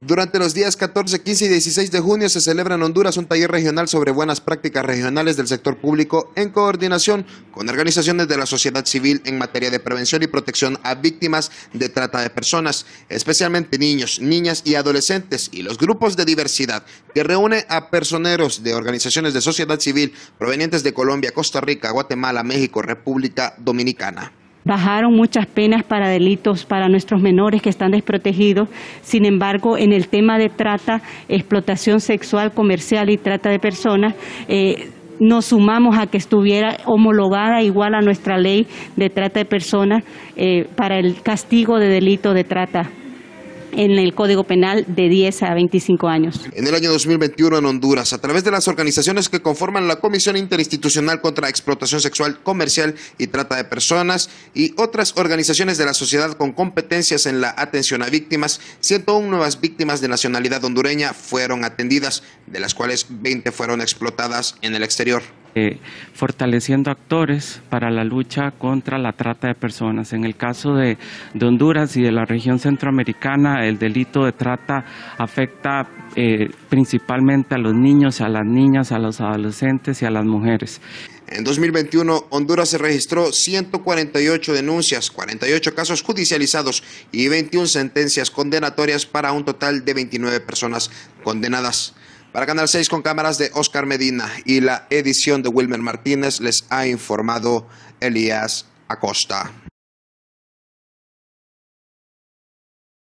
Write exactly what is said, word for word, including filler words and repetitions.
Durante los días catorce, quince y dieciséis de junio se celebra en Honduras un taller regional sobre buenas prácticas regionales del sector público en coordinación con organizaciones de la sociedad civil en materia de prevención y protección a víctimas de trata de personas, especialmente niños, niñas y adolescentes, y los grupos de diversidad, que reúne a personeros de organizaciones de sociedad civil provenientes de Colombia, Costa Rica, Guatemala, México, República Dominicana. Bajaron muchas penas para delitos para nuestros menores que están desprotegidos. Sin embargo, en el tema de trata, explotación sexual, comercial y trata de personas, eh, nos sumamos a que estuviera homologada igual a nuestra ley de trata de personas eh, para el castigo de delito de trata en el Código Penal de diez a veinticinco años. En el año dos mil veintiuno en Honduras, a través de las organizaciones que conforman la Comisión Interinstitucional contra Explotación Sexual, Comercial y Trata de Personas y otras organizaciones de la sociedad con competencias en la atención a víctimas, ciento una nuevas víctimas de nacionalidad hondureña fueron atendidas, de las cuales veinte fueron explotadas en el exterior. Eh, fortaleciendo actores para la lucha contra la trata de personas. En el caso de, de Honduras y de la región centroamericana, el delito de trata afecta eh, principalmente a los niños, a las niñas, a los adolescentes y a las mujeres. En dos mil veintiuno, Honduras se registró ciento cuarenta y ocho denuncias, cuarenta y ocho casos judicializados y veintiuna sentencias condenatorias para un total de veintinueve personas condenadas. Para Canal seis, con cámaras de Oscar Medina y la edición de Wilmer Martínez, les ha informado Elías Acosta.